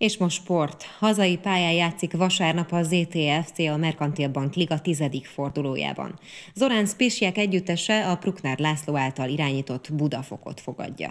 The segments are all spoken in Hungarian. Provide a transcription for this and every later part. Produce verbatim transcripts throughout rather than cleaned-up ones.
És most sport. Hazai pályán játszik vasárnap a zé té ef cé a Merkantil Bank Liga tizedik fordulójában. Zorán Spisjek együttese a Bruckner László által irányított Budafokot fogadja.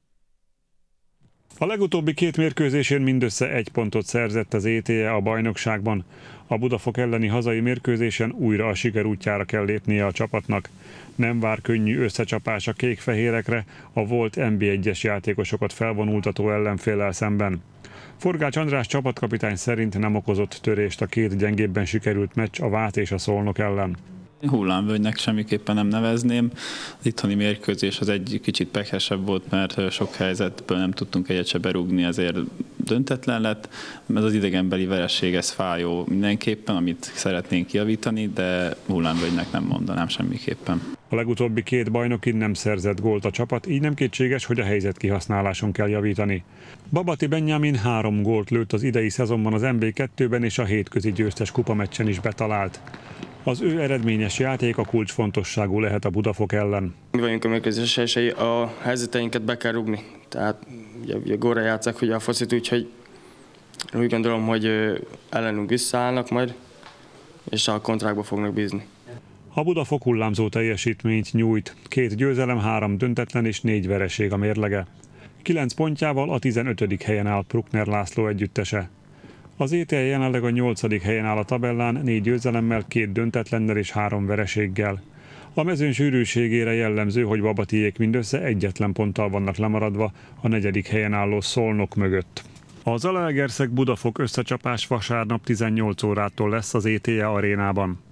A legutóbbi két mérkőzésén mindössze egy pontot szerzett az é té e a bajnokságban. A Budafok elleni hazai mérkőzésen újra a siker útjára kell lépnie a csapatnak. Nem vár könnyű összecsapás a kék-fehérekre, a volt en bé egyes játékosokat felvonultató ellenféllel szemben. Forgács András csapatkapitány szerint nem okozott törést a két gyengébben sikerült meccs a Vác és a Szolnok ellen. Hullámvölgynek semmiképpen nem nevezném. Az itthoni mérkőzés az egy kicsit pekesebb volt, mert sok helyzetből nem tudtunk egyet se berúgni, ezért döntetlen lett. Ez az idegenbeli veresség, ez fájó mindenképpen, amit szeretnénk javítani, de hullámvölgynek nem mondanám semmiképpen. A legutóbbi két bajnokin nem szerzett gólt a csapat, így nem kétséges, hogy a helyzet kihasználáson kell javítani. Babati Benjamin három gólt lőtt az idei szezonban az en bé kettőben és a hétközi győztes kupameccsen is betalált. Az ő eredményes játék a kulcsfontosságú lehet a Budafok ellen. Mi vagyunk a mérkőzés elsői, a helyzeteinket be kell rúgni. Tehát ugye, ugye gólra játszák ugye a focit, úgyhogy úgy gondolom, hogy ellenünk visszaállnak majd, és a kontrákba fognak bízni. A Budafok hullámzó teljesítményt nyújt. Két győzelem, három döntetlen és négy vereség a mérlege. Kilenc pontjával a tizenötödik helyen áll Bruckner László együttese. Az é té e jelenleg a nyolcadik helyen áll a tabellán, négy győzelemmel, két döntetlennel és három vereséggel. A mezőny sűrűségére jellemző, hogy Babatiék mindössze egyetlen ponttal vannak lemaradva a negyedik helyen álló Szolnok mögött. A Zalaegerszeg Budafok összecsapás vasárnap tizennyolc órától lesz az é té e arénában.